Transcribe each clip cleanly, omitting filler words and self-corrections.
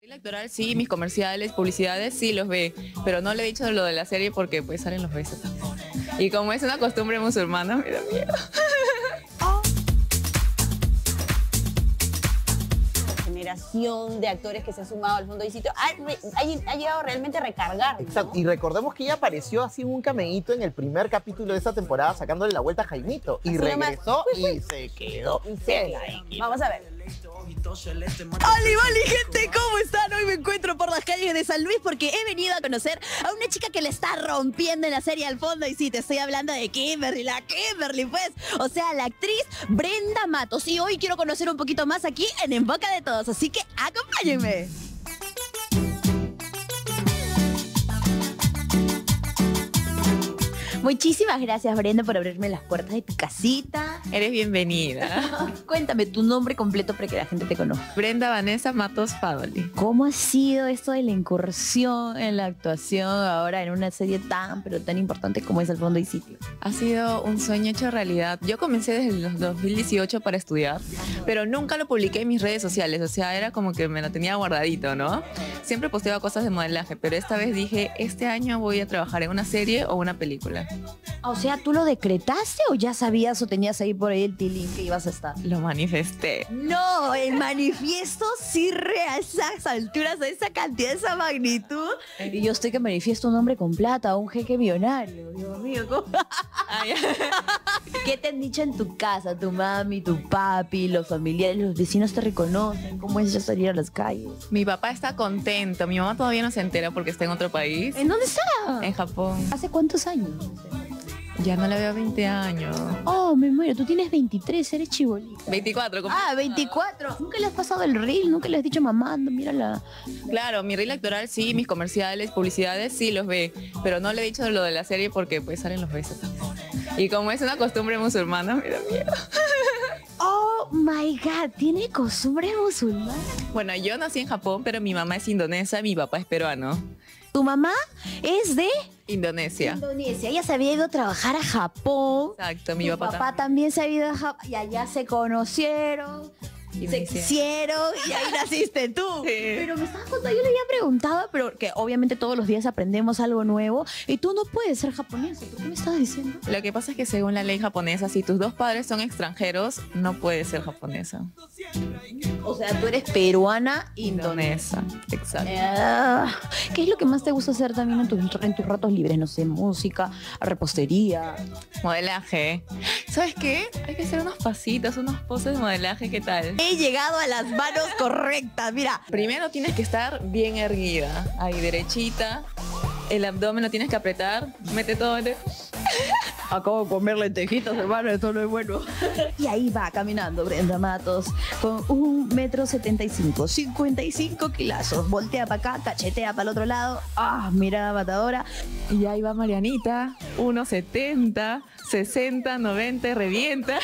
Electoral sí, mis comerciales, publicidades sí los ve, pero no le he dicho lo de la serie porque pues salen los besos. Y como es una costumbre musulmana, me da miedo. Generación de actores que se ha sumado al fondo de sitio ha llegado realmente a recargar, ¿no? Exacto, y recordemos que ella apareció así en un cameíto en el primer capítulo de esta temporada sacándole la vuelta a Jaimito y Así nomás. regresó y se quedó. Vamos a ver. ¡Hola, gente! ¿Cómo están? Hoy me encuentro por las calles de San Luis porque he venido a conocer a una chica que le está rompiendo en la serie al fondo. Y sí, te estoy hablando de Kimberly, la Kimberly, pues. O sea, la actriz Brenda Matos. Y hoy quiero conocer un poquito más aquí En Boca de Todos. Así que acompáñenme. Muchísimas gracias, Brenda, por abrirme las puertas de tu casita. Eres bienvenida. Cuéntame tu nombre completo para que la gente te conozca. Brenda Vanessa Matos Fadoli. ¿Cómo ha sido esto de la incursión en la actuación ahora en una serie tan, pero tan importante como es El Fondo y Sitio? Ha sido un sueño hecho realidad. Yo comencé desde el 2018 para estudiar, pero nunca lo publiqué en mis redes sociales. O sea, era como que me lo tenía guardadito, ¿no? Siempre posteaba cosas de modelaje, pero esta vez dije, este año voy a trabajar en una serie o una película. O sea, ¿tú lo decretaste o ya sabías o tenías ahí por ahí el tilín que ibas a estar? Lo manifesté. No, el manifiesto sí a esas alturas, a esa cantidad, a esa magnitud. Y yo estoy que manifiesto un hombre con plata, un jeque millonario. Dios mío, ¿cómo? Ay, ¿Qué te han dicho en tu casa? Tu mami, tu papi, los familiares, los vecinos te reconocen. ¿Cómo es ya salir a las calles? mi papá está contento. Mi mamá todavía no se entera porque está en otro país. ¿En dónde está? En Japón. ¿Hace cuántos años? Ya no la veo 20 años. Oh, me muero. Tú tienes 23, eres chibolita. 24. Ah, 24. ¿Nunca le has pasado el reel? ¿Nunca le has dicho, mamá, mírala? Claro, mi reel electoral sí, mis comerciales, publicidades sí los ve, pero no le he dicho lo de la serie porque pues salen los besos. Y como es una costumbre musulmana, me da miedo. Oh my God, ¿tiene costumbre musulmana? Bueno, yo nací en Japón, pero mi mamá es indonesa y mi papá es peruano. ¿Tu mamá es de Indonesia. Indonesia? Ella se había ido a trabajar a Japón. Exacto, mi Tu papá, papá también se había ido a Japón. Y allá se conocieron. Y Se me hicieron. quisieron y ahí naciste tú. Sí. Pero me estabas contando, yo le había preguntado, pero que obviamente todos los días aprendemos algo nuevo y tú no puedes ser japonesa. ¿Por qué me estabas diciendo? Lo que pasa es que según la ley japonesa, si tus dos padres son extranjeros, no puedes ser japonesa. O sea, tú eres peruana indonesa. Exacto. ¿Qué es lo que más te gusta hacer también en tus ratos libres? No sé, música, repostería. Modelaje. ¿Sabes qué? Hay que hacer unos pasitos, unos poses de modelaje, ¿qué tal? He llegado a las manos correctas, mira. Primero tienes que estar bien erguida, ahí derechita. El abdomen lo tienes que apretar, mete todo. Acabo de comer lentejitas, hermano, esto no es bueno. Y ahí va caminando Brenda Matos con 1,75 m, 55 kilazos. Voltea para acá, cachetea para el otro lado. Ah, mirada matadora. Y ahí va Marianita, 1,70, 60, 90, revienta.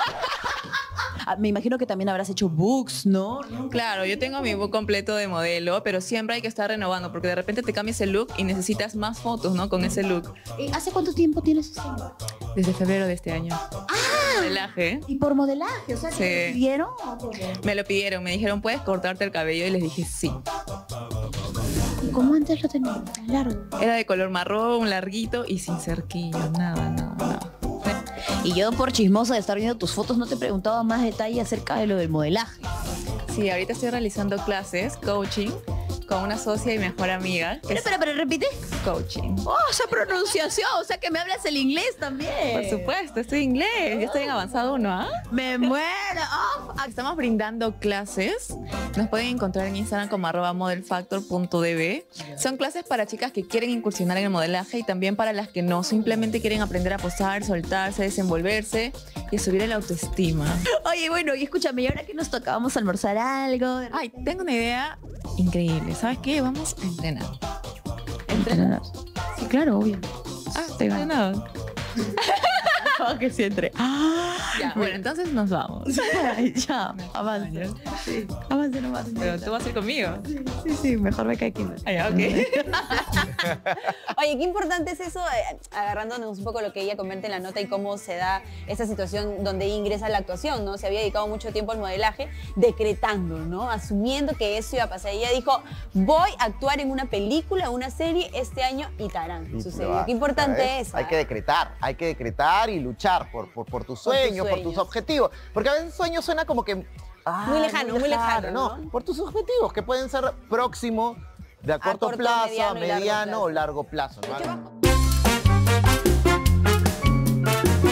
Ah, me imagino que también habrás hecho books, ¿no? Claro, yo tengo mi book completo de modelo, pero siempre hay que estar renovando porque de repente te cambias el look y necesitas más fotos, ¿no? Con ese look. ¿Hace cuánto tiempo tienes ese? Desde febrero de este año. ¡Ah! Modelaje. Y por modelaje, o sea, Sí. ¿te dieron? Me lo pidieron, me dijeron, ¿puedes cortarte el cabello? Y les dije, sí. ¿Y cómo antes lo tenías? Tan largo. Era de color marrón, larguito y sin cerquillo, nada, nada, nada. Y yo por chismosa de estar viendo tus fotos no te preguntaba más detalle acerca de lo del modelaje. Sí, ahorita estoy realizando clases, coaching, con una socia y mejor amiga. que es Pero repite. coaching. Oh, esa pronunciación, o sea que me hablas el inglés también. Por supuesto, estoy inglés, yo estoy en avanzado 1, ¿ah? Me muero. Oh, Estamos brindando clases. Nos pueden encontrar en Instagram como @modelfactor.db. Son clases para chicas que quieren incursionar en el modelaje y también para las que no, simplemente quieren aprender a posar, soltarse, desenvolverse y a subir el autoestima. Oye, bueno, y escúchame, ¿y ahora que nos toca? ¿Vamos a almorzar algo? Ay, tengo una idea increíble. ¿Sabes qué? Vamos a entrenar. ¿Entrenar? Sí, claro, obvio. Ah, estoy ganado. Que sí entre. Ya, bueno, entonces nos vamos. Ya, avanza. Sí, avance nomás. Pero tú vas a ir conmigo. Sí, mejor me cae Kinder. Ah, ya, ok. Oye, qué importante es eso, agarrándonos un poco lo que ella comenta en la nota y cómo se da esa situación donde ella ingresa a la actuación, ¿no? Se había dedicado mucho tiempo al modelaje, decretando, ¿no? Asumiendo que eso iba a pasar. Ella dijo, voy a actuar en una película, una serie este año y tarán, Y sucedió. lo hace, Qué importante ¿sabes? es. Hay que decretar y luchar por tus sueños, por tus sueños. objetivos. Porque a veces sueño suena como que... Muy lejano, No, ¿no? por tus objetivos, que pueden ser próximos, de a corto corto, plazo, a mediano y largo mediano plazo. o largo plazo, ¿no? Yo bajo-